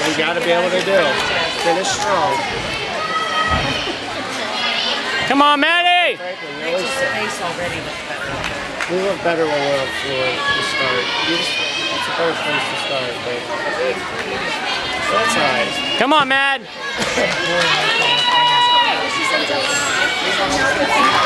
you got to be able to do. Finish strong. Come on, Maddie! Rachel's face already looks better. We look better when we're on floor to start. That's a better place to start, but that's alright. Come on, Mad!